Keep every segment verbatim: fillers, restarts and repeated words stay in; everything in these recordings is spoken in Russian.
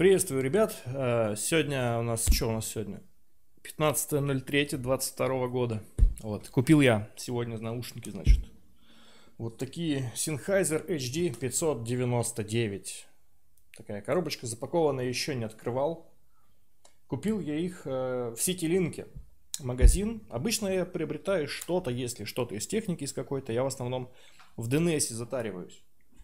Приветствую, ребят. Э, Сегодня у нас, что у нас сегодня? пятнадцатое ноль третье двадцать второго года. Вот, купил я сегодня наушники, значит. Вот такие Sennheiser эйч ди пятьсот девяносто девять. Такая коробочка запакованная, еще не открывал. Купил я их э, в Ситилинке. Магазин. Обычно я приобретаю что-то, если что-то из техники, из какой-то. Я в основном в ди эн эс затариваюсь.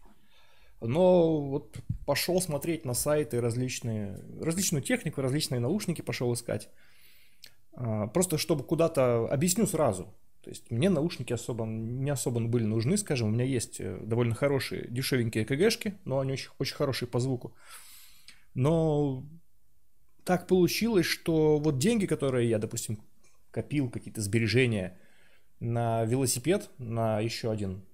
Но вот пошел смотреть на сайты различные, различную технику, различные наушники пошел искать. Просто чтобы куда-то, объясню сразу. То есть мне наушники особо, не особо были нужны, скажем. У меня есть довольно хорошие, дешевенькие ЭКГшки, но они очень, очень хорошие по звуку. Но так получилось, что вот деньги, которые я, допустим, копил, какие-то сбережения на велосипед, на еще один...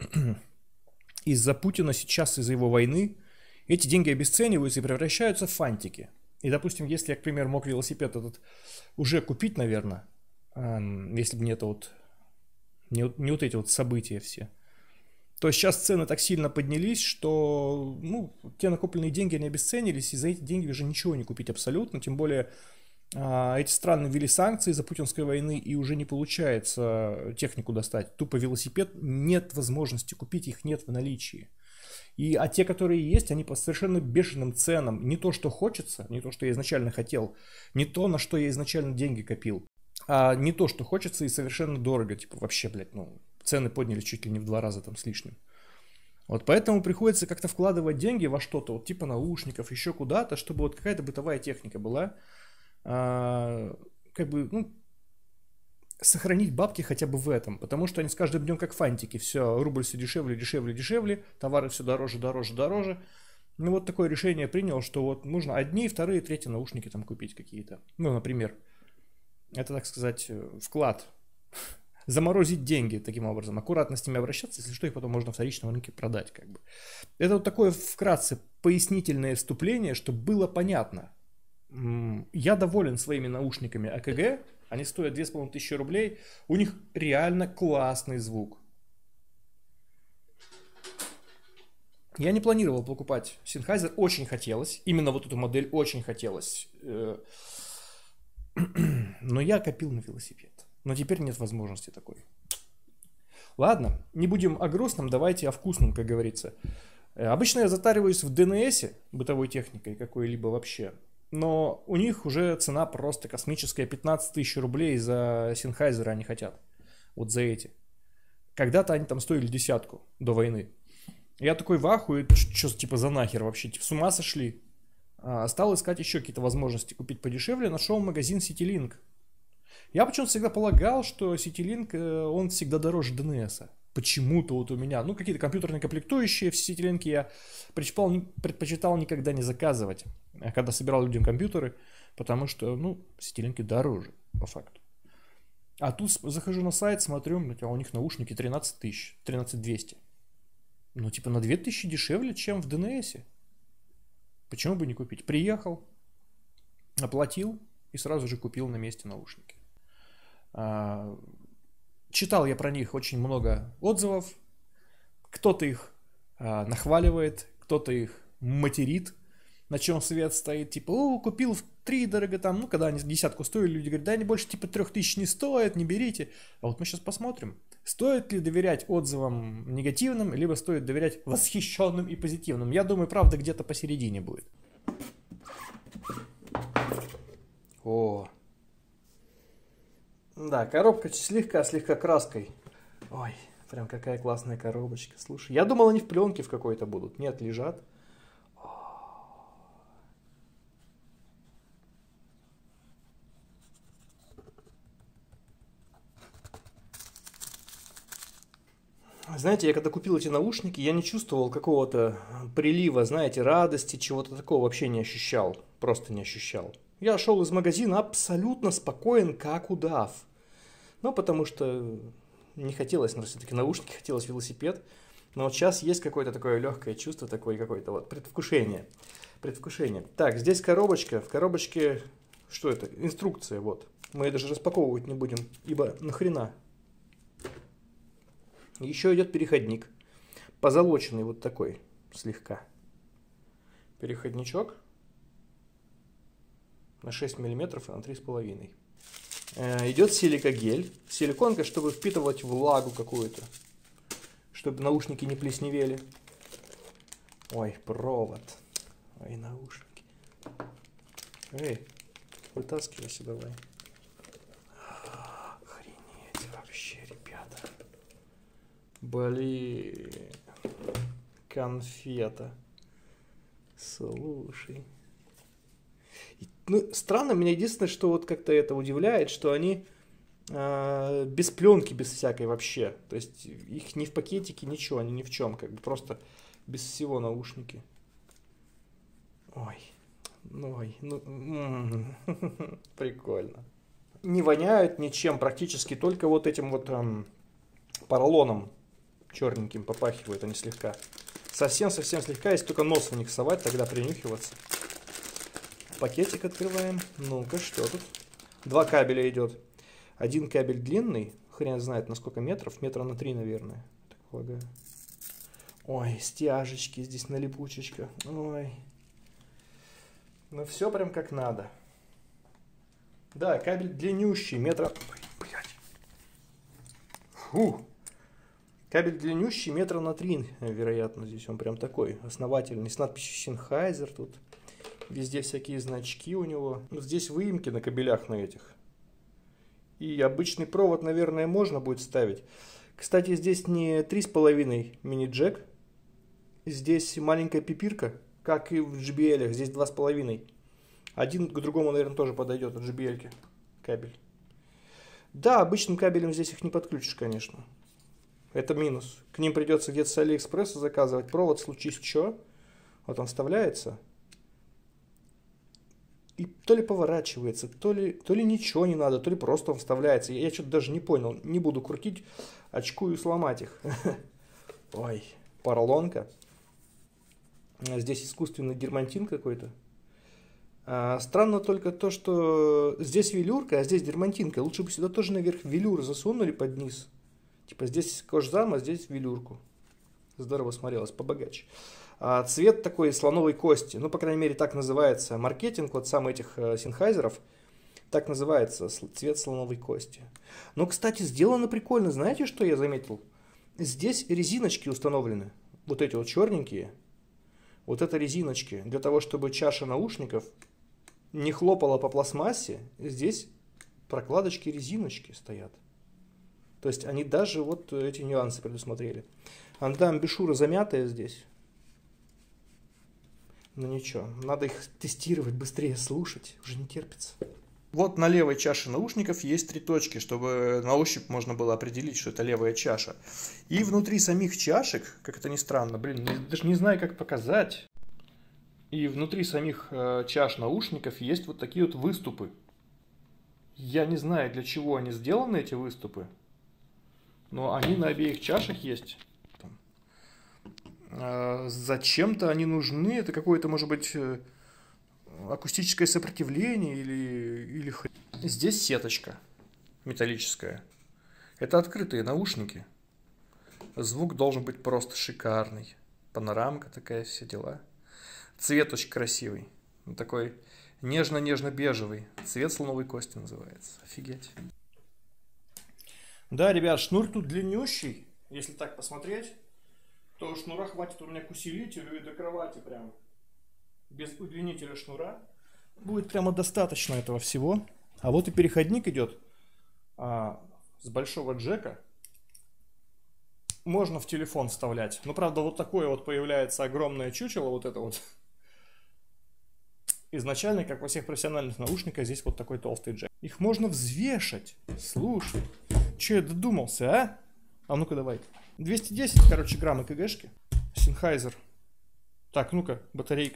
Из-за Путина сейчас, из-за его войны, эти деньги обесцениваются и превращаются в фантики. И, допустим, если я, к примеру, мог велосипед этот уже купить, наверное, эм, если бы не это вот, не, не вот эти вот события все, то сейчас цены так сильно поднялись, что ну, те накопленные деньги, они обесценились, и за эти деньги уже ничего не купить абсолютно, тем более э, эти страны ввели санкции из-за путинской войны, и уже не получается технику достать. Тупо велосипед, нет возможности купить, их нет в наличии. И, а те, которые есть, они по совершенно бешеным ценам. Не то, что хочется, не то, что я изначально хотел, не то, на что я изначально деньги копил, а не то, что хочется и совершенно дорого. Типа вообще, блядь, ну, цены подняли чуть ли не в два раза там с лишним. Вот поэтому приходится как-то вкладывать деньги во что-то, вот типа наушников, еще куда-то, чтобы вот какая-то бытовая техника была. А, как бы, ну, сохранить бабки хотя бы в этом, потому что они с каждым днем как фантики, все, рубль все дешевле, дешевле, дешевле, товары все дороже, дороже, дороже. Ну вот такое решение принял, что вот нужно одни, вторые, третьи наушники там купить какие-то. Ну, например, это, так сказать, вклад. Заморозить деньги таким образом, аккуратно с ними обращаться, если что, их потом можно в вторичном рынке продать, как бы. Это вот такое вкратце пояснительное вступление, чтобы было понятно. Я доволен своими наушниками АКГ, они стоят две с половиной тысячи рублей, у них реально классный звук. Я не планировал покупать Sennheiser, очень хотелось, именно вот эту модель очень хотелось, но я копил на велосипед. Но теперь нет возможности такой. Ладно, не будем о грустном, давайте о вкусном, как говорится. Обычно я затариваюсь в ди эн эс, бытовой техникой какой-либо вообще. Но у них уже цена просто космическая, пятнадцать тысяч рублей за Sennheiser они хотят. Вот за эти. Когда-то они там стоили десятку до войны. Я такой в ахуе, что типа за нахер вообще, типа, с ума сошли. А, стал искать еще какие-то возможности купить подешевле, нашел магазин Ситилинк. Я почему-то всегда полагал, что Ситилинк, он всегда дороже ди эн эс. Почему-то вот у меня, ну, какие-то компьютерные комплектующие в Ситилинке я предпочитал, предпочитал никогда не заказывать, когда собирал людям компьютеры, потому что, ну, Ситилинки дороже, по факту. А тут захожу на сайт, смотрю, а у них наушники тринадцать тысяч, тринадцать двести. Ну, типа на две тысячи дешевле, чем в ди эн эс. Почему бы не купить? Приехал, оплатил и сразу же купил на месте наушники. Читал я про них очень много отзывов. Кто-то их а, нахваливает, кто-то их материт, на чем свет стоит. Типа, о, купил в три дорого там. Ну, когда они десятку стоили, люди говорят, да, они больше типа трех тысяч не стоят, не берите. А вот мы сейчас посмотрим, стоит ли доверять отзывам негативным, либо стоит доверять восхищенным и позитивным. Я думаю, правда, где-то посередине будет. О, да, коробка слегка, слегка краской. Ой, прям какая классная коробочка. Слушай, я думал, они в пленке в какой-то будут. Нет, лежат. Знаете, я когда купил эти наушники, я не чувствовал какого-то прилива, знаете, радости, чего-то такого вообще не ощущал. Просто не ощущал. Я шел из магазина абсолютно спокоен, как удав. Ну, потому что не хотелось, но все-таки наушники, хотелось велосипед. Но вот сейчас есть какое-то такое легкое чувство, такое какое-то вот предвкушение. Предвкушение. Так, здесь коробочка. В коробочке, что это? Инструкция, вот. Мы ее даже распаковывать не будем, ибо нахрена. Еще идет переходник. Позолоченный вот такой, слегка. Переходничок. на шесть миллиметров и на три с половиной. Идет силикагель. Силиконка, чтобы впитывать влагу какую-то. Чтобы наушники не плесневели. Ой, провод. Ой, наушники. Эй, вытаскивайся давай. Охренеть вообще, ребята. Блин. Конфета. Слушай. Ну, странно, меня единственное, что вот как-то это удивляет, что они э, без пленки, без всякой вообще. То есть их ни в пакетике, ничего, они ни в чем, как бы просто без всего наушники. Ой, ну, ой, ну, прикольно. Не воняют ничем практически, только вот этим вот эм, поролоном черненьким попахивают они слегка. Совсем-совсем слегка, если только нос в них совать, тогда принюхиваться. Пакетик открываем. Ну-ка, что тут? Два кабеля идет. Один кабель длинный, хрен знает на сколько метров, метра на три, наверное. Так полагаю. Ой, стяжечки здесь на липучечках. Ой. Ну все прям как надо. Да, кабель длиннющий, метра... Ой, блядь. Фу. Кабель длиннющий, метра на три, вероятно, здесь он прям такой основательный. С надписью Sennheiser тут. Везде всякие значки у него. Вот здесь выемки на кабелях на этих. И обычный провод, наверное, можно будет ставить. Кстати, здесь не три с половиной мини-джек. Здесь маленькая пипирка, как и в джей би эл. Здесь два с половиной. Один к другому, наверное, тоже подойдет от джей би эл кабель. Да, обычным кабелем здесь их не подключишь, конечно. Это минус. К ним придется где-то с Алиэкспресса заказывать провод, случись что. Вот он вставляется. И то ли поворачивается, то ли, то ли ничего не надо, то ли просто он вставляется. Я, я что-то даже не понял. Не буду крутить, очкую сломать их. Ой, поролонка. Здесь искусственный дермантин какой-то. А, странно только то, что здесь велюрка, а здесь дермантинка. Лучше бы сюда тоже наверх велюр засунули под низ. Типа здесь кожзам, а здесь велюрку. Здорово смотрелось, побогаче. А цвет такой слоновой кости. Ну, по крайней мере, так называется маркетинг вот сам этих э, Sennheiser'ов. Так называется цвет слоновой кости. Но, кстати, сделано прикольно. Знаете, что я заметил? Здесь резиночки установлены. Вот эти вот черненькие. Вот это резиночки. Для того, чтобы чаша наушников не хлопала по пластмассе. Здесь прокладочки резиночки стоят. То есть они даже вот эти нюансы предусмотрели. Анда амбушюра замятая здесь. Ну ничего, надо их тестировать, быстрее слушать, уже не терпится. Вот на левой чаше наушников есть три точки, чтобы на ощупь можно было определить, что это левая чаша. И внутри самих чашек, как это ни странно, блин, даже не знаю, как показать. И внутри самих э, чаш наушников есть вот такие вот выступы. Я не знаю, для чего они сделаны, эти выступы. Но они на обеих чашах есть. Зачем-то они нужны, это какое-то, может быть, акустическое сопротивление или, или хрень. Здесь сеточка металлическая. Это открытые наушники. Звук должен быть просто шикарный. Панорамка такая, все дела. Цвет очень красивый. Такой нежно-нежно-бежевый. Цвет слоновой кости называется. Офигеть. Да, ребят, шнур тут длиннющий, если так посмотреть. То шнура хватит у меня к усилителю и до кровати прям. Без удлинителя шнура. Будет прямо достаточно этого всего. А вот и переходник идет а, с большого джека. Можно в телефон вставлять. Но правда вот такое вот появляется огромное чучело. Вот это вот. Изначально, как во всех профессиональных наушниках, здесь вот такой толстый джек. Их можно взвешать. Слушай. Че я додумался, а? А ну-ка давай. двести десять, короче, грамм ЭКГшки. Sennheiser. Так, ну-ка, батарейка.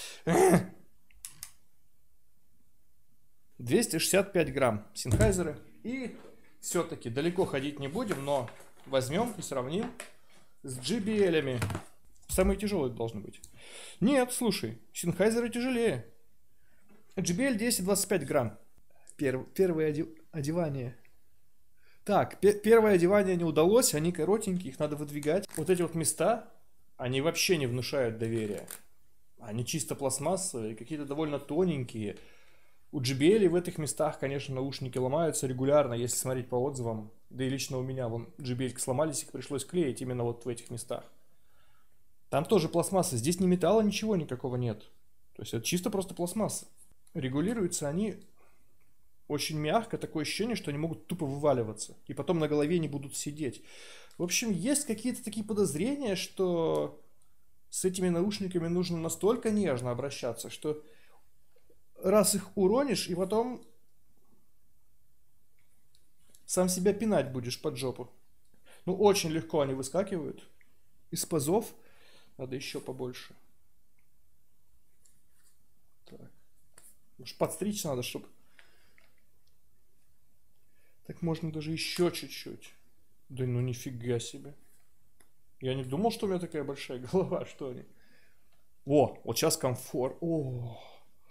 двести шестьдесят пять грамм Sennheiser. И все-таки далеко ходить не будем, но возьмем и сравним с джей би эл-ами. Самые тяжелые должны быть. Нет, слушай, Sennheiser тяжелее. джей би эл двести двадцать пять грамм. Перв, первое оде, одевание. Так, первое одевание не удалось, они коротенькие, их надо выдвигать. Вот эти вот места, они вообще не внушают доверия. Они чисто пластмассовые, какие-то довольно тоненькие. У джей би эл в этих местах, конечно, наушники ломаются регулярно, если смотреть по отзывам. Да и лично у меня вон джей би эл сломались, их пришлось клеить именно вот в этих местах. Там тоже пластмасса, здесь ни металла, ничего никакого нет. То есть это чисто просто пластмасса. Регулируются они очень мягко, такое ощущение, что они могут тупо вываливаться. И потом на голове не будут сидеть. В общем, есть какие-то такие подозрения, что с этими наушниками нужно настолько нежно обращаться, что раз их уронишь, и потом сам себя пинать будешь под жопу. Ну, очень легко они выскакивают из пазов. Надо еще побольше. Так. Может, подстричь надо, чтобы... Так можно даже еще чуть-чуть. Да ну нифига себе. Я не думал, что у меня такая большая голова, что они. О, вот сейчас комфорт. О,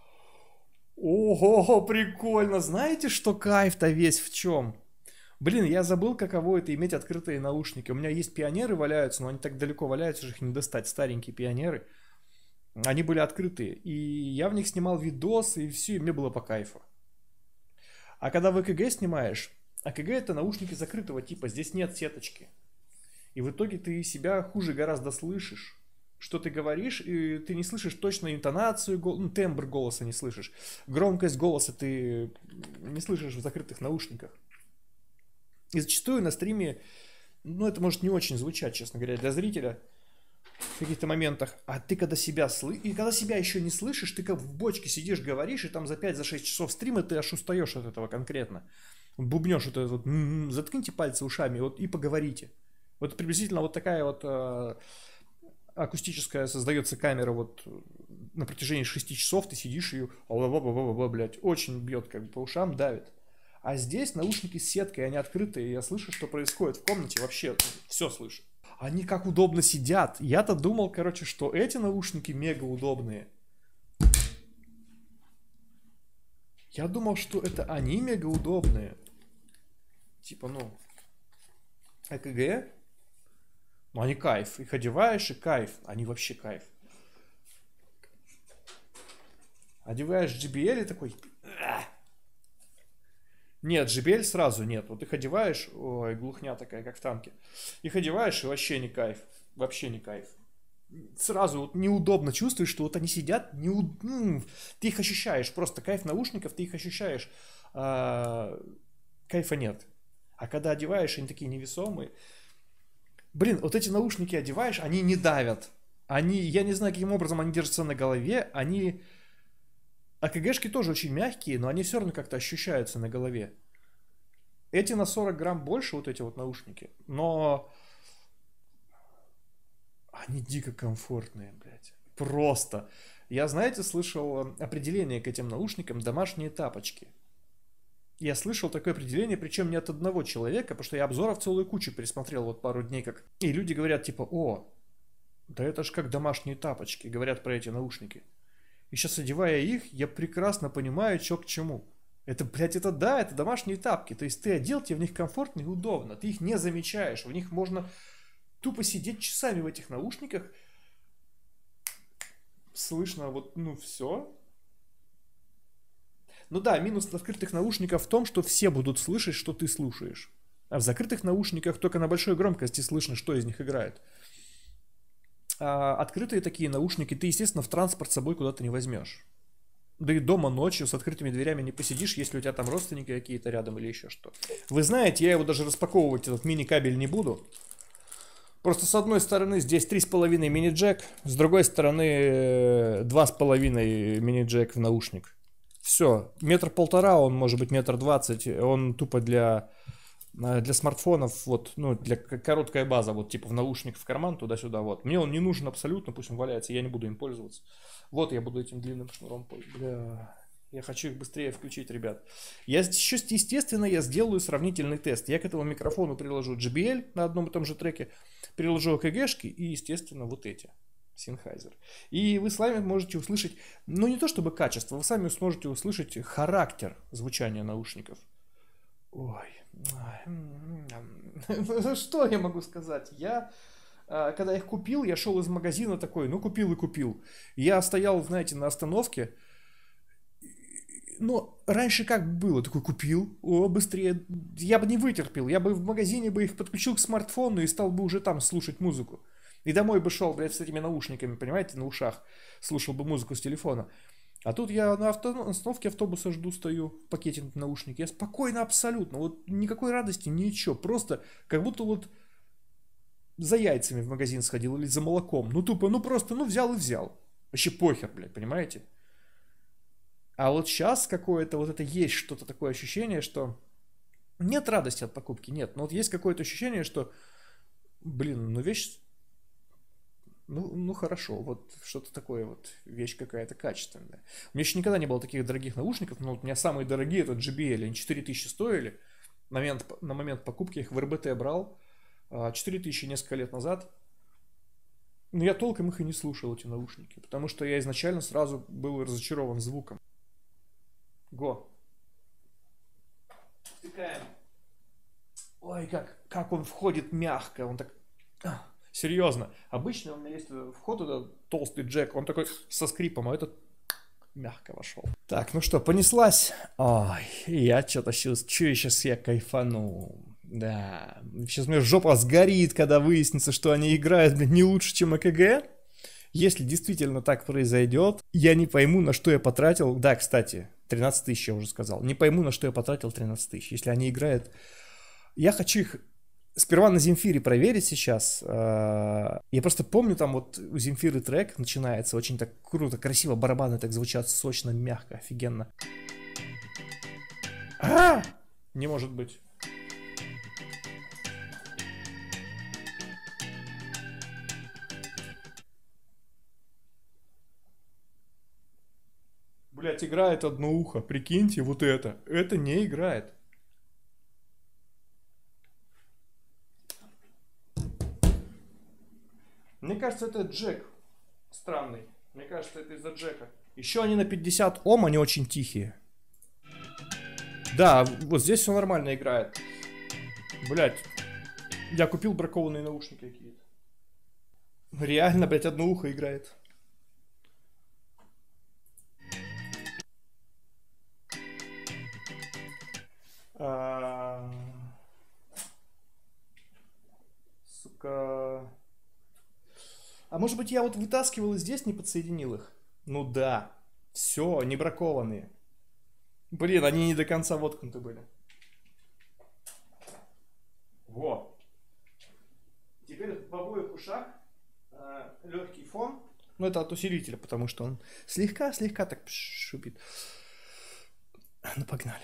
ого, прикольно. Знаете, что кайф-то весь в чем? Блин, я забыл, каково это иметь открытые наушники. У меня есть пионеры валяются, но они так далеко валяются, что их не достать. Старенькие пионеры. Они были открытые. И я в них снимал видосы, и все, и мне было по кайфу. А когда в ЭКГ снимаешь, АКГ это наушники закрытого типа, здесь нет сеточки. И в итоге ты себя хуже гораздо слышишь. Что ты говоришь, и ты не слышишь точно интонацию, ну, тембр голоса не слышишь. Громкость голоса ты не слышишь в закрытых наушниках. И зачастую на стриме, ну, это может не очень звучать, честно говоря, для зрителя в каких-то моментах. А ты когда себя слышишь, и когда себя еще не слышишь, ты как в бочке сидишь, говоришь, и там за пять-шесть часов стрима ты аж устаешь от этого конкретно. Бубнешь вот это вот, м-м, заткните пальцы ушами вот, и поговорите. Вот приблизительно вот такая вот э, акустическая создается камера вот на протяжении шести часов ты сидишь и блядь, очень бьет как бы по ушам, давит. А здесь наушники с сеткой, они открытые, и я слышу, что происходит в комнате, вообще все слышу. Они как удобно сидят. Я-то думал, короче, что эти наушники мега удобные. Я думал, что это они мега удобные. Типа, ну, ЭКГ. Ну, они кайф. Их одеваешь и кайф. Они вообще кайф. Одеваешь джей би эл и такой... Нет, джей би эл сразу нет. Вот их одеваешь... Ой, глухня такая, как в танке. Их одеваешь и вообще не кайф. Вообще не кайф. Сразу вот неудобно чувствуешь, что вот они сидят, неу... ну, ты их ощущаешь. Просто кайф наушников, ты их ощущаешь. А... Кайфа нет. А когда одеваешь, они такие невесомые. Блин, вот эти наушники одеваешь, они не давят. Они, я не знаю, каким образом они держатся на голове. Они... АКГшки тоже очень мягкие, но они все равно как-то ощущаются на голове. Эти на сорок грамм больше, вот эти вот наушники. Но... Они дико комфортные, блядь. Просто. Я, знаете, слышал определение к этим наушникам «домашние тапочки». Я слышал такое определение, причем не от одного человека, потому что я обзоров целую кучу пересмотрел вот пару дней как. И люди говорят типа, о, да это ж как домашние тапочки, говорят про эти наушники. И сейчас, одевая их, я прекрасно понимаю, что к чему. Это, блядь, это да, это домашние тапки. То есть ты одел, тебе в них комфортно и удобно. Ты их не замечаешь. В них можно тупо сидеть часами в этих наушниках. Слышно вот, ну, все. Ну да, минус открытых наушников в том, что все будут слышать, что ты слушаешь. А в закрытых наушниках только на большой громкости слышно, что из них играет. А открытые такие наушники ты, естественно, в транспорт с собой куда-то не возьмешь. Да и дома ночью с открытыми дверями не посидишь, если у тебя там родственники какие-то рядом или еще что. Вы знаете, я его даже распаковывать, этот мини-кабель, не буду. Просто с одной стороны здесь три с половиной мини-джек, с другой стороны два с половиной мини-джек в наушник. Все, метр полтора, он может быть метр двадцать, он тупо для, для смартфонов, вот, ну, для короткая база, вот, типа в наушник в карман, туда-сюда, вот. Мне он не нужен абсолютно, пусть он валяется, я не буду им пользоваться. Вот, я буду этим длинным шнуром пользоваться. Бля, я хочу их быстрее включить, ребят. Я еще, естественно, я сделаю сравнительный тест. Я к этому микрофону приложу джей би эл на одном и том же треке, приложу ЭКГшки и, естественно, вот эти. Sennheiser. И вы сами можете услышать, ну не то чтобы качество, вы сами сможете услышать характер звучания наушников. Ой. Что я могу сказать? Я, когда их купил, я шел из магазина такой, ну купил и купил. Я стоял, знаете, на остановке, Но раньше как было? Такой купил, о, быстрее. Я бы не вытерпел, я бы в магазине бы их подключил к смартфону и стал бы уже там слушать музыку. И домой бы шел, блядь, с этими наушниками, понимаете, на ушах. Слушал бы музыку с телефона. А тут я на, авто, на остановке автобуса жду, стою, в пакете наушники. Я спокойно абсолютно, вот никакой радости, ничего. Просто как будто вот за яйцами в магазин сходил или за молоком. Ну тупо, ну просто, ну взял и взял. Вообще похер, блядь, понимаете? А вот сейчас какое-то вот это есть что-то такое ощущение, что нет радости от покупки, нет. Но вот есть какое-то ощущение, что, блин, ну вещь, ну, ну хорошо, вот что-то такое вот, вещь какая-то качественная. У меня еще никогда не было таких дорогих наушников, но вот у меня самые дорогие это джей би эл, они четыре тысячи стоили. На момент, на момент покупки их в эр бэ тэ брал, четыре тысячи несколько лет назад. Но я толком их и не слушал, эти наушники, потому что я изначально сразу был разочарован звуком. Го. Втыкаем. Ой, как, как он входит мягко. Он так... А, серьезно. Обычно у меня есть вход, это толстый джек. Он такой со скрипом, а этот мягко вошел. Так, ну что, понеслась? Ой, я что-то чувствую, сейчас я кайфану. Да. Сейчас у меня жопа сгорит, когда выяснится, что они играют не лучше, чем а ка гэ. Если действительно так произойдет, я не пойму, на что я потратил. Да, кстати, тринадцать тысяч я уже сказал. Не пойму, на что я потратил тринадцать тысяч. Если они играют... Я хочу их сперва на Земфире проверить сейчас. Я просто помню, там вот у Земфиры трек начинается очень так круто, красиво, барабаны так звучат сочно, мягко, офигенно. А! Не может быть. Блять, играет одно ухо, прикиньте, вот это. Это не играет. Мне кажется, это джек странный. Мне кажется, это из-за джека. Еще они на пятьдесят ом, они очень тихие. Да, вот здесь все нормально играет. Блять, я купил бракованные наушники какие-то. Реально, блять, одно ухо играет. А... Сука. А может быть я вот вытаскивал и здесь не подсоединил их? Ну да. Все, не бракованные. Блин, они не до конца воткнуты были. Во. Теперь в обоих ушах э, легкий фон. Ну это от усилителя, потому что он слегка-слегка так шипит. Ну погнали.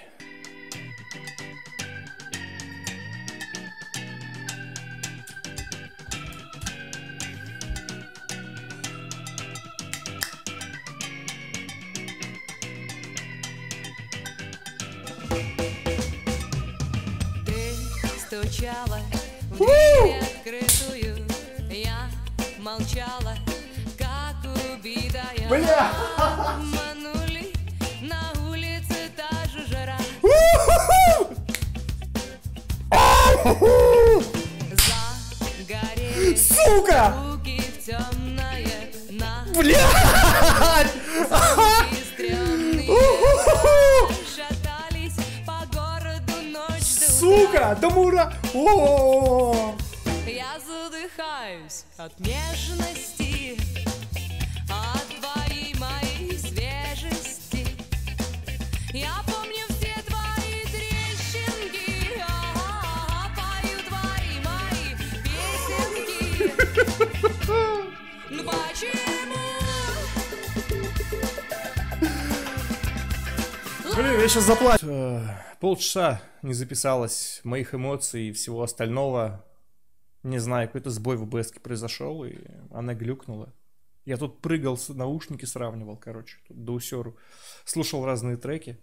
Стучала в дверь открытую, я молчала, как убитая. Бля! Обманули, на улице та же жара. Загорелись руки в темное, на Блядь! звуки стрёмные. Шатались по городу ночь до Сука! Да мура! О! Я задыхаюсь от нежности, от твоей моей свежести. Я помню все твои трещинки, а-а-а, пою твои мои песенки. Ну почему? Блин, я сейчас заплачу. Полчаса не записалось моих эмоций и всего остального. Не знаю, какой-то сбой в о бэ эс-ке произошел, и она глюкнула. Я тут прыгал, наушники сравнивал, короче, тут до усеру. Слушал разные треки.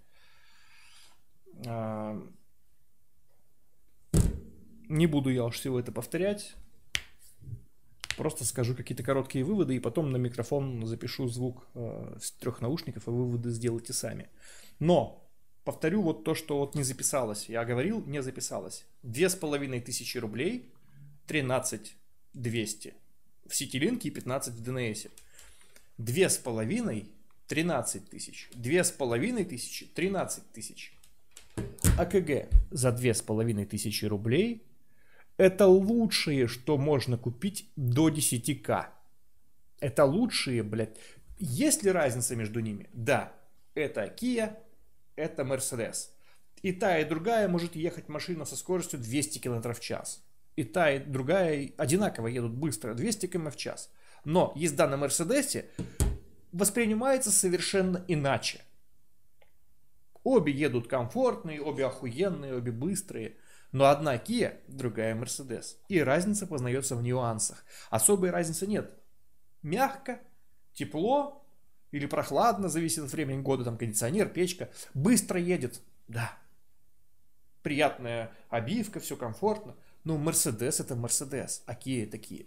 Не буду я уж всего это повторять. Просто скажу какие-то короткие выводы, и потом на микрофон запишу звук э, с трех наушников, и выводы сделайте сами. Но повторю вот то, что вот не записалось. Я говорил, не записалось. Две с половиной тысячи рублей, тринадцать двести в Ситилинке и пятнадцать в ди эн эс. Две с половиной тринадцать тысяч. две с половиной тысячи, тринадцать тысяч. АКГ за две с половиной тысячи рублей это лучшее, что можно купить до десяти тысяч. Это лучшие, блядь. Есть ли разница между ними? Да. Это Kia, это Mercedes. И та, и другая может ехать машина со скоростью двести километров в час. И та, и другая одинаково едут быстро, двести километров в час. Но езда на Мерседесе воспринимается совершенно иначе. Обе едут комфортные, обе охуенные, обе быстрые. Но одна Kia, другая Mercedes. И разница познается в нюансах. Особой разницы нет. Мягко, тепло или прохладно, зависит от времени года, там кондиционер, печка. Быстро едет, да. Приятная обивка, все комфортно. Но Mercedes это Mercedes, а Kia это Kia.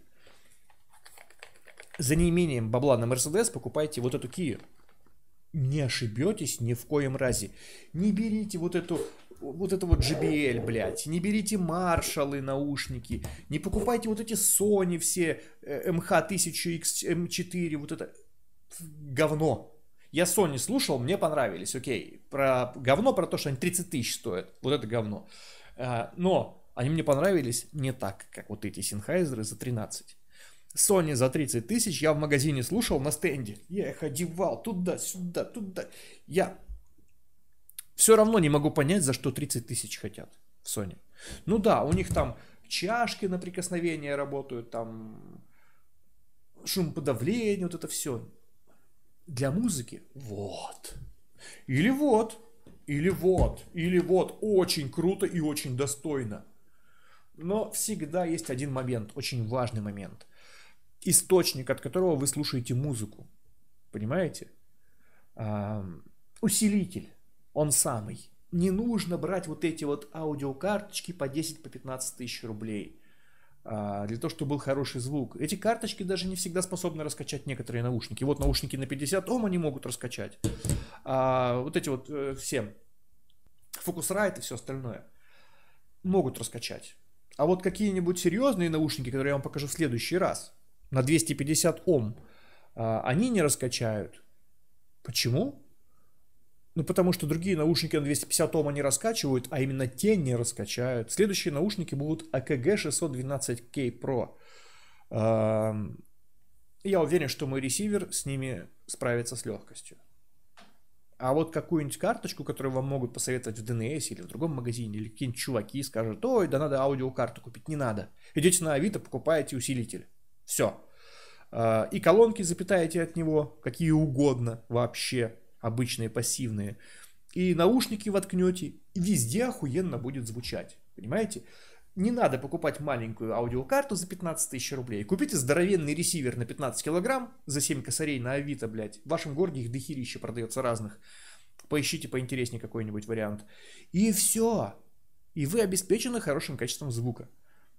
За неимением бабла на Mercedes покупайте вот эту Kia. Не ошибетесь ни в коем разе. Не берите вот эту, вот это вот джей би эл, блядь. Не берите Marshall наушники. Не покупайте вот эти Sony все, эм эйч тысяча икс эм четыре, вот это говно. Я Sony слушал, мне понравились, окей. Про говно, про то, что они тридцать тысяч стоят. Вот это говно. Но они мне понравились не так, как вот эти Sennheiser за тринадцать. Sony за тридцать тысяч я в магазине слушал на стенде. Я их одевал туда-сюда, туда. Я все равно не могу понять, за что тридцать тысяч хотят в Sony. Ну да, у них там чашки на прикосновение работают, там шумоподавление, вот это все. Для музыки вот. Или вот. Или вот. Или вот. Очень круто и очень достойно. Но всегда есть один момент, очень важный момент. Источник, от которого вы слушаете музыку. Понимаете? А, усилитель. Он самый. Не нужно брать вот эти вот аудиокарточки по десять, по пятнадцать тысяч рублей. А, для того, чтобы был хороший звук. Эти карточки даже не всегда способны раскачать некоторые наушники. Вот наушники на пятьдесят ом они могут раскачать. А, вот эти вот э, все. Focusrite и все остальное. Могут раскачать. А вот какие-нибудь серьезные наушники, которые я вам покажу в следующий раз. На двести пятьдесят ом, они не раскачают. Почему? Ну, потому что другие наушники на двести пятьдесят ом они раскачивают, а именно те не раскачают. Следующие наушники будут эй кей джи шестьсот двенадцать кей про. Я уверен, что мой ресивер с ними справится с легкостью. А вот какую-нибудь карточку, которую вам могут посоветовать в ди эн эс или в другом магазине, или какие-нибудь чуваки скажут: ой, да надо аудиокарту купить, не надо. Идете на Авито, покупаете усилитель. Все. И колонки запитаете от него, какие угодно вообще, обычные, пассивные. И наушники воткнете, и везде охуенно будет звучать. Понимаете? Не надо покупать маленькую аудиокарту за пятнадцать тысяч рублей. Купите здоровенный ресивер на пятнадцать килограмм за семь косарей на Авито, блядь. В вашем городе их дохерища продается разных. Поищите поинтереснее какой-нибудь вариант. И все. И вы обеспечены хорошим качеством звука.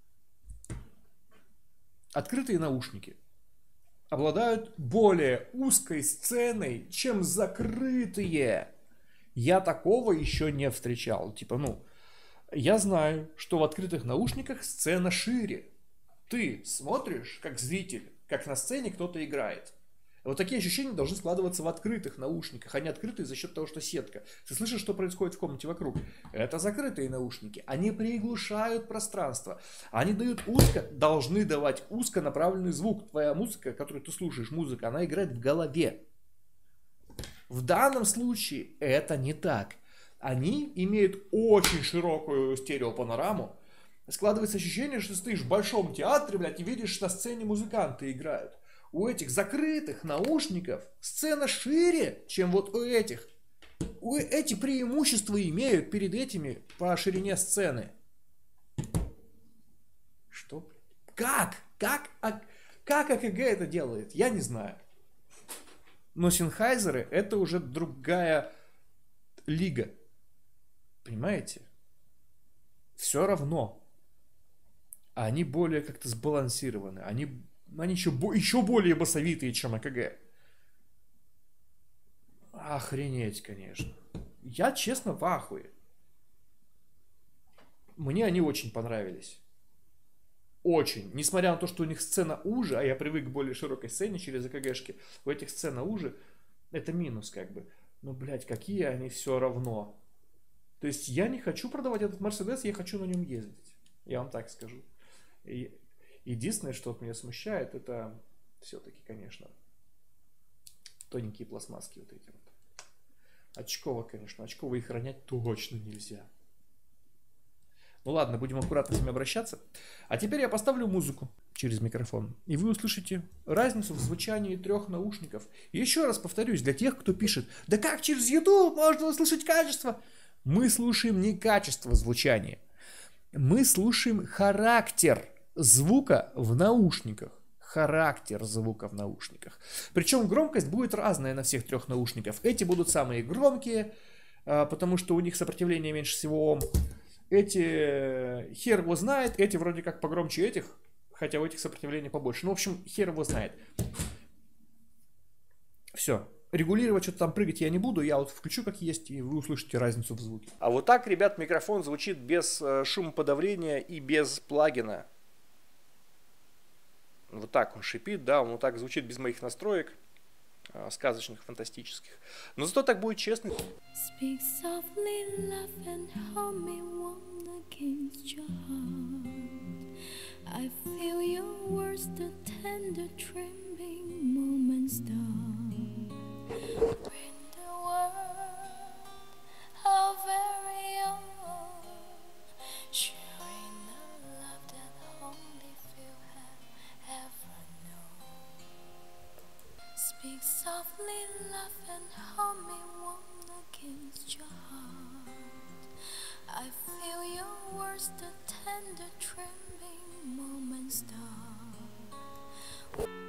Открытые наушники обладают более узкой сценой, чем закрытые. Я такого еще не встречал. Типа, ну, я знаю, что в открытых наушниках сцена шире. Ты смотришь, как зритель, как на сцене кто-то играет. Вот такие ощущения должны складываться в открытых наушниках, а не открытые за счет того, что сетка. Ты слышишь, что происходит в комнате вокруг? Это закрытые наушники. Они приглушают пространство. Они дают узко, должны давать узконаправленный звук. Твоя музыка, которую ты слушаешь, музыка, она играет в голове. В данном случае это не так. Они имеют очень широкую стереопанораму. Складывается ощущение, что ты стоишь в большом театре, блядь, и видишь, на сцене музыканты играют. У этих закрытых наушников сцена шире, чем вот у этих. У эти преимущества имеют перед этими по ширине сцены. Что? Как? Как? А, как АКГ это делает? Я не знаю. Но Sennheiser это уже другая лига. Понимаете? Все равно. Они более как-то сбалансированы. Они... Они еще, еще более басовитые, чем АКГ. Охренеть, конечно. Я, честно, в ахуе. Мне они очень понравились. Очень. Несмотря на то, что у них сцена уже, а я привык к более широкой сцене через АКГшки, у этих сцена уже, Это минус как бы. Но, блядь, какие они все равно. То есть я не хочу продавать этот Мерседес, я хочу на нем ездить. Я вам так скажу. И единственное, что вот меня смущает, это все-таки, конечно, тоненькие пластмасски вот эти вот. Очково, конечно. Очково их ронять точно нельзя. Ну ладно, будем аккуратно с ними обращаться. А теперь я поставлю музыку через микрофон. И вы услышите разницу в звучании трех наушников. И еще раз повторюсь, для тех, кто пишет: да как через YouTube можно услышать качество? Мы слушаем не качество звучания. Мы слушаем характер звука в наушниках. Характер звука в наушниках. Причем громкость будет разная на всех трех наушниках. Эти будут самые громкие, потому что у них сопротивление меньше всего ом. Эти хер его знает, эти вроде как погромче этих, хотя у этих сопротивление побольше. Ну, в общем, хер его знает. Все. Регулировать, что-то там прыгать я не буду, я вот включу как есть, и вы услышите разницу в звуке. А вот так, ребят, микрофон звучит без э, шумоподавления и без плагина. Вот так он шипит, да, он вот так звучит без моих настроек, э, сказочных, фантастических. Но зато так будет честно. Speak softly, laugh and hold me warm against your heart. I feel your words, the tender trembling moments start. Bring the world our very own, sharing the love that only few have ever known. Speak softly, laugh and hold me warm against your heart. I feel your words, the tender trembling moments start.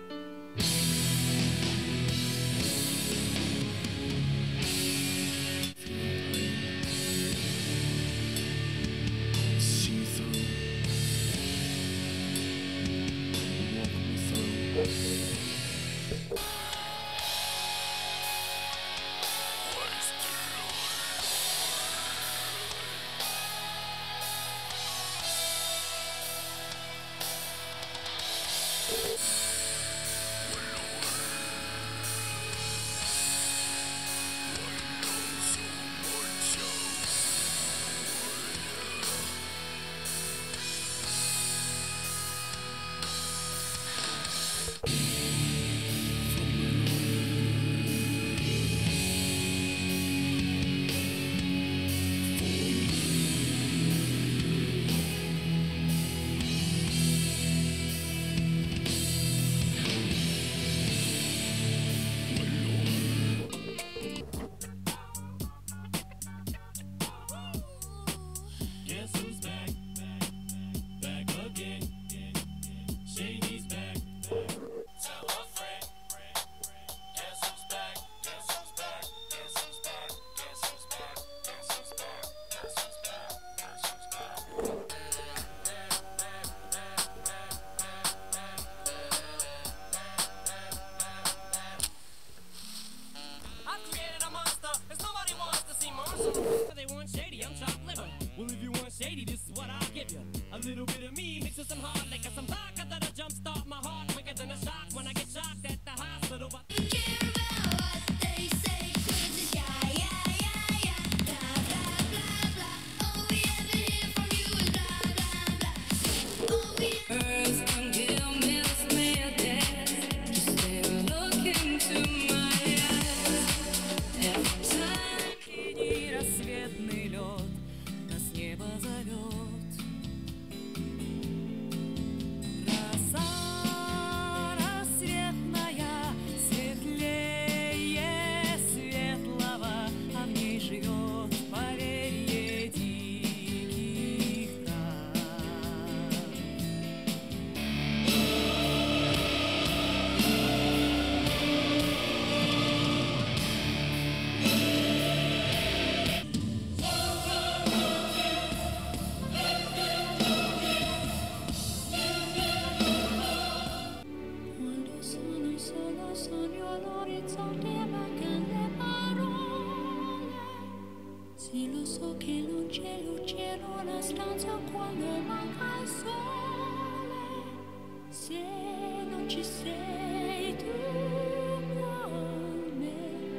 Se non ci sei tu con me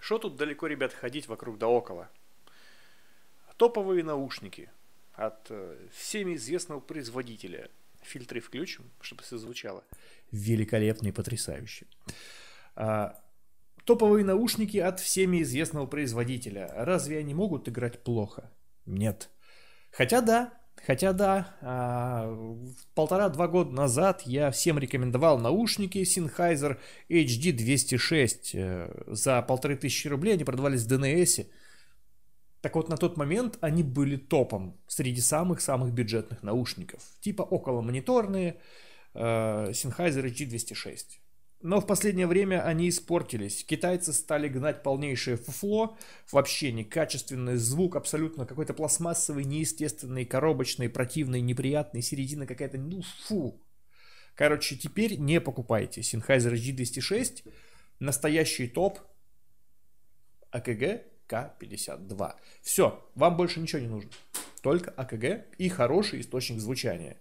Что тут далеко, ребят, ходить вокруг да около? Топовые наушники от э, всеми известного производителя. Фильтры включим, чтобы все звучало. Великолепно и потрясающе. А, топовые наушники от всеми известного производителя. Разве они могут играть плохо? Нет. Хотя да, хотя да, а, полтора-два года назад я всем рекомендовал наушники Sennheiser эйч ди двести шесть. За полторы тысячи рублей они продавались в ди эн эс. Так вот, на тот момент они были топом среди самых-самых бюджетных наушников. Типа околомониторные э, Sennheiser эйч ди двести шесть. Но в последнее время они испортились. Китайцы стали гнать полнейшее фуфло. Вообще некачественный звук, абсолютно какой-то пластмассовый, неестественный, коробочный, противный, неприятный. Середина какая-то, ну фу. Короче, теперь не покупайте Sennheiser эйч ди двести шесть. Настоящий топ. а ка гэ ка пятьдесят два. Все, вам больше ничего не нужно. Только а ка гэ и хороший источник звучания.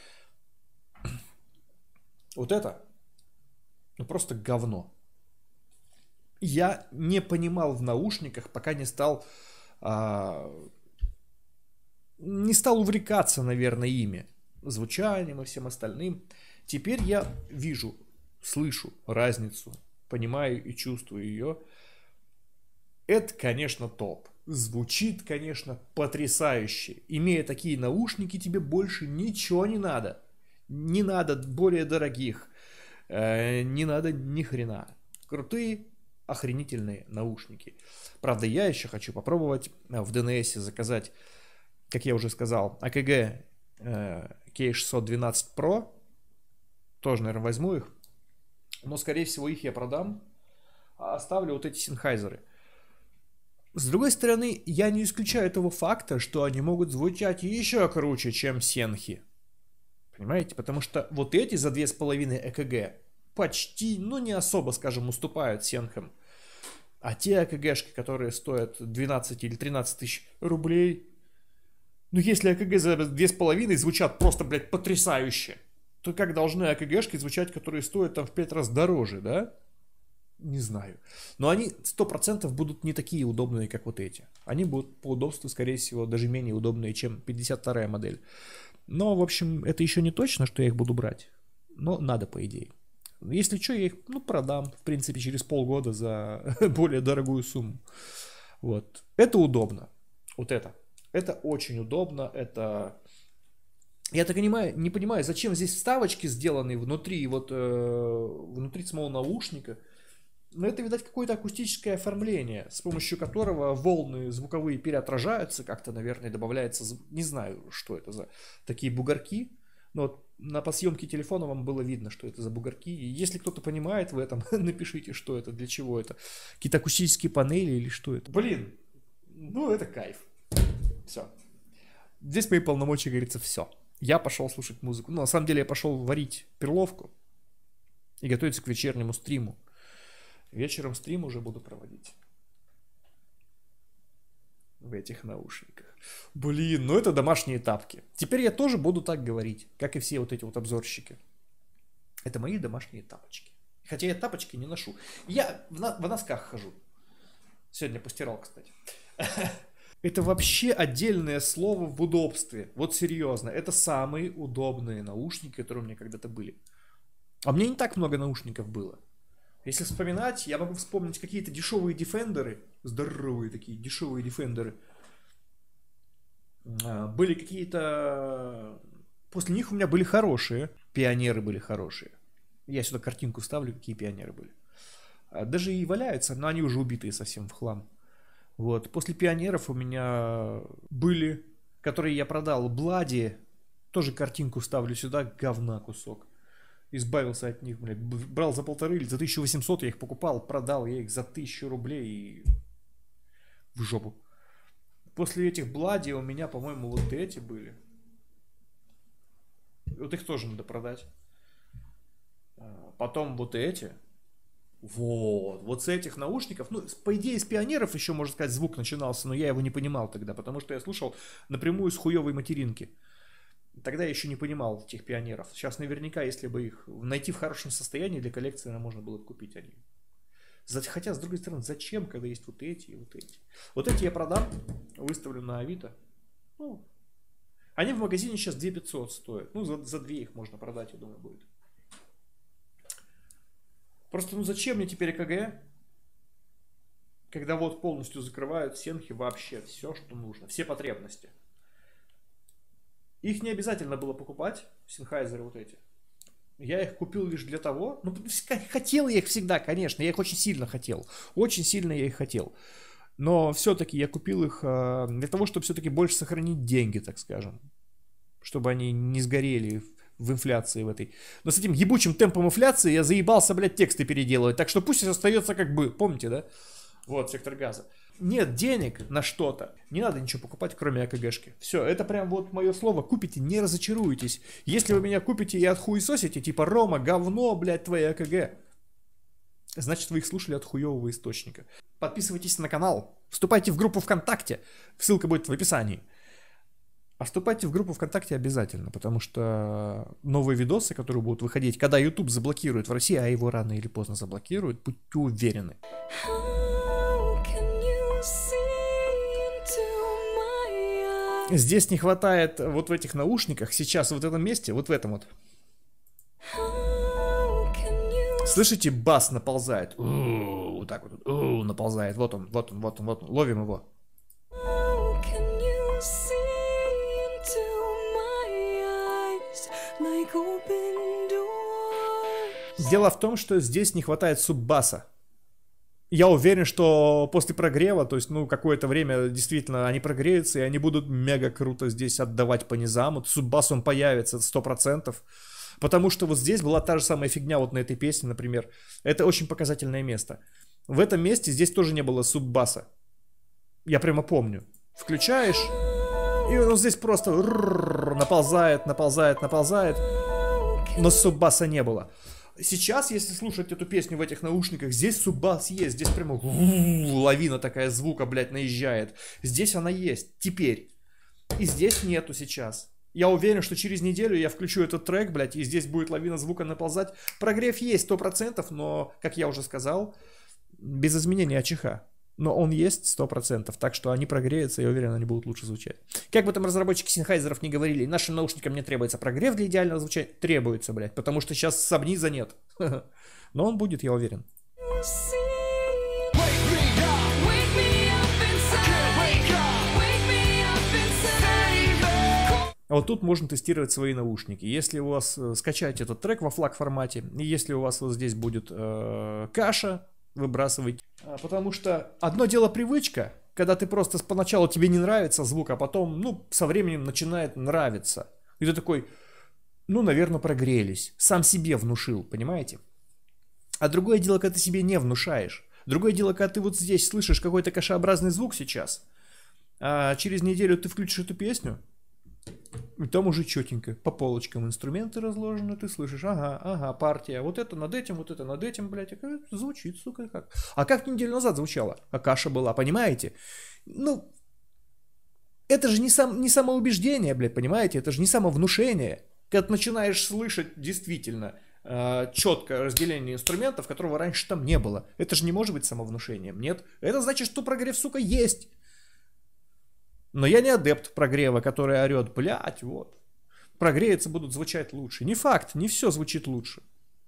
Вот это, ну просто говно. Я не понимал в наушниках, пока не стал, а, не стал увлекаться, наверное, ими, звучанием и всем остальным. Теперь я вижу, слышу разницу, понимаю и чувствую ее. Это, конечно, топ. Звучит, конечно, потрясающе. Имея такие наушники, тебе больше ничего не надо. Не надо более дорогих. Э, не надо ни хрена. Крутые, охренительные наушники. Правда, я еще хочу попробовать в ди эн эс заказать, как я уже сказал, а ка гэ э, кей шестьсот двенадцать про. Тоже, наверное, возьму их. Но, скорее всего, их я продам. А оставлю вот эти Sennheiser. С другой стороны, я не исключаю того факта, что они могут звучать еще круче, чем Сенхи. Понимаете? Потому что вот эти за две с половиной а ка гэ почти, ну не особо, скажем, уступают Сенхам. А те а ка гэшки, которые стоят двенадцать или тринадцать тысяч рублей, ну если а ка гэ за две с половиной звучат просто, блядь, потрясающе, то как должны а ка гэшки звучать, которые стоят там в пять раз дороже, да? Не знаю. Но они сто процентов будут не такие удобные, как вот эти. Они будут по удобству, скорее всего, даже менее удобные, чем пятьдесят вторая модель. Но, в общем, это еще не точно, что я их буду брать. Но надо, по идее. Если что, я их, ну, продам, в принципе, через полгода за более дорогую сумму. Вот. Это удобно. Вот это. Это очень удобно. Это... Я так понимаю, не понимаю, зачем здесь вставочки сделаны внутри, вот, э, внутри самого наушника. Но это, видать, какое-то акустическое оформление, с помощью которого волны звуковые переотражаются, как-то, наверное, добавляется, не знаю, что это за такие бугорки, но вот на подсъемке телефона вам было видно, что это за бугорки, и если кто-то понимает в этом, напишите, что это, для чего это, какие-то акустические панели или что это. Блин, ну это кайф. Все. Здесь мои полномочия, говорится, все. Я пошел слушать музыку. Ну, на самом деле, я пошел варить перловку и готовиться к вечернему стриму. Вечером стрим уже буду проводить в этих наушниках. Блин, ну это домашние тапки. Теперь я тоже буду так говорить, как и все вот эти вот обзорщики. Это мои домашние тапочки. Хотя я тапочки не ношу. Я в, на- в носках хожу. Сегодня постирал, кстати. Это вообще отдельное слово в удобстве. Вот серьезно. Это самые удобные наушники, которые у меня когда-то были. А мне не так много наушников было. Если вспоминать, я могу вспомнить какие-то дешевые Defender'ы, здоровые такие дешевые Defender'ы. Были какие-то... После них у меня были хорошие. Пионеры были хорошие. Я сюда картинку вставлю, какие пионеры были. Даже и валяются, но они уже убитые совсем в хлам. Вот. После пионеров у меня были, которые я продал, Блади. Тоже картинку вставлю сюда, говна кусок. Избавился от них, блядь. Брал за полторы или за тысячу восемьсот, я их покупал, продал я их за тысячу рублей и в жопу. После этих Блади у меня, по-моему, вот эти были. Вот их тоже надо продать. Потом вот эти. Вот. Вот с этих наушников. Ну, по идее, с пионеров еще, можно сказать, звук начинался, но я его не понимал тогда, потому что я слушал напрямую с хуевой материнки. Тогда я еще не понимал этих пионеров. Сейчас наверняка, если бы их найти в хорошем состоянии, для коллекции можно было бы купить. Они Хотя, с другой стороны, зачем, когда есть вот эти и вот эти? Вот эти я продам, выставлю на Авито. Ну, они в магазине сейчас две тысячи пятьсот стоят. Ну, за, за две их можно продать, я думаю, будет. Просто, ну зачем мне теперь ЭКГ? Когда вот полностью закрывают сенхи вообще все, что нужно. Все потребности. Их не обязательно было покупать, сенхайзеры вот эти. Я их купил лишь для того, ну, хотел я их всегда, конечно, я их очень сильно хотел. Очень сильно я их хотел. Но все-таки я купил их э, для того, чтобы все-таки больше сохранить деньги, так скажем. Чтобы они не сгорели в инфляции в этой. Но с этим ебучим темпом инфляции я заебался, блядь, тексты переделывать. Так что пусть остается как бы, помните, да? Вот, сектор газа. Нет денег на что-то, не надо ничего покупать, кроме АКГшки. Все, это прям вот мое слово. Купите, не разочаруйтесь. Если вы меня купите и отхуесосите, типа Рома, говно, блядь, твои АКГ, значит вы их слушали от хуевого источника. Подписывайтесь на канал, вступайте в группу ВКонтакте, ссылка будет в описании. А вступайте в группу ВКонтакте обязательно, потому что новые видосы, которые будут выходить, когда YouTube заблокирует в России, а его рано или поздно заблокируют, будьте уверены. Здесь не хватает вот в этих наушниках, сейчас вот в этом месте, вот в этом вот. Слышите, бас наползает. У-у-у, вот так вот. У-у-у, наползает. Вот он, вот он, вот он, вот он. Ловим его. Дело в том, что здесь не хватает суббаса. Я уверен, что после прогрева, то есть, ну, какое-то время действительно они прогреются, и они будут мега круто здесь отдавать по низам. Вот суббас он появится, сто процентов. Потому что вот здесь была та же самая фигня вот на этой песне, например. Это очень показательное место. В этом месте здесь тоже не было суббаса. Я прямо помню. Включаешь, и он здесь просто наползает, наползает, наползает. Но суббаса не было. Сейчас, если слушать эту песню в этих наушниках, здесь суббас есть, здесь прямо лавина такая звука, блядь, наезжает. Здесь она есть, теперь. И здесь нету сейчас. Я уверен, что через неделю я включу этот трек, блядь, и здесь будет лавина звука наползать. Прогрев есть сто процентов, но, как я уже сказал, без изменения АЧХ. Но он есть сто процентов, так что они прогреются, я уверен, они будут лучше звучать. Как бы там разработчики синхайзеров не говорили, нашим наушникам не требуется прогрев для идеального звучания. Требуется, блядь, потому что сейчас сабниза нет. Но он будет, я уверен. А вот тут можно тестировать свои наушники. Если у вас э, скачать этот трек во флаг формате, и если у вас вот здесь будет э, каша, выбрасывайте. А, потому что одно дело привычка, когда ты просто поначалу тебе не нравится звук, а потом, ну, со временем начинает нравиться. И ты такой, ну, наверное, прогрелись. Сам себе внушил, понимаете? А другое дело, когда ты себе не внушаешь. Другое дело, когда ты вот здесь слышишь какой-то кашеобразный звук сейчас, а через неделю ты включишь эту песню, и там уже четенько, по полочкам инструменты разложены, ты слышишь, ага, ага, партия, вот это над этим, вот это над этим, блядь, звучит, сука, как. А как неделю назад звучало? А каша была, понимаете? Ну, это же не, сам, не самоубеждение, блядь, понимаете? Это же не самовнушение. Когда ты начинаешь слышать действительно э, четкое разделение инструментов, которого раньше там не было. Это же не может быть самовнушением, нет? Это значит, что прогрев, сука, есть. Но я не адепт прогрева, который орет, блядь, вот. Прогреется, будут звучать лучше. Не факт, не все звучит лучше.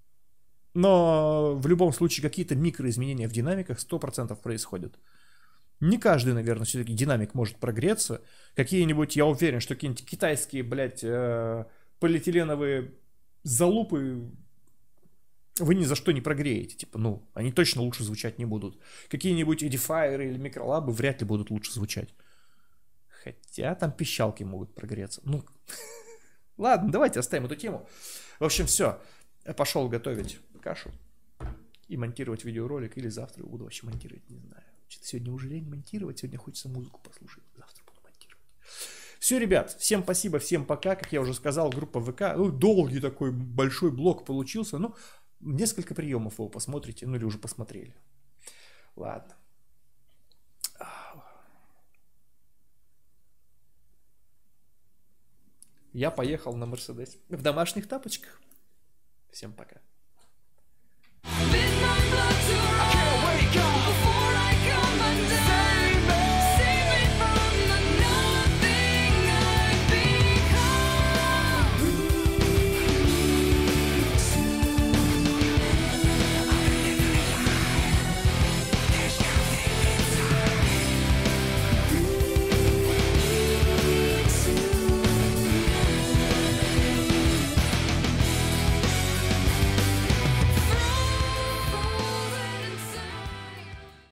Но в любом случае какие-то микроизменения в динамиках сто процентов происходят. Не каждый, наверное, все-таки динамик может прогреться. Какие-нибудь, я уверен, что какие-нибудь китайские, блядь, э, полиэтиленовые залупы вы ни за что не прогреете. Типа, ну, они точно лучше звучать не будут. Какие-нибудь эдифайеры или микролабы вряд ли будут лучше звучать. Хотя там пищалки могут прогреться. Ну, ладно, давайте оставим эту тему. В общем, все. Я пошел готовить кашу и монтировать видеоролик. Или завтра буду вообще монтировать, не знаю. Что-то сегодня уже лень монтировать. Сегодня хочется музыку послушать. Завтра буду монтировать. Все, ребят, всем спасибо, всем пока. Как я уже сказал, группа ВК. Ну, долгий такой большой блок получился. Ну, несколько приемов его посмотрите. Ну, или уже посмотрели. Ладно. Я поехал на Мерседес в домашних тапочках. Всем пока.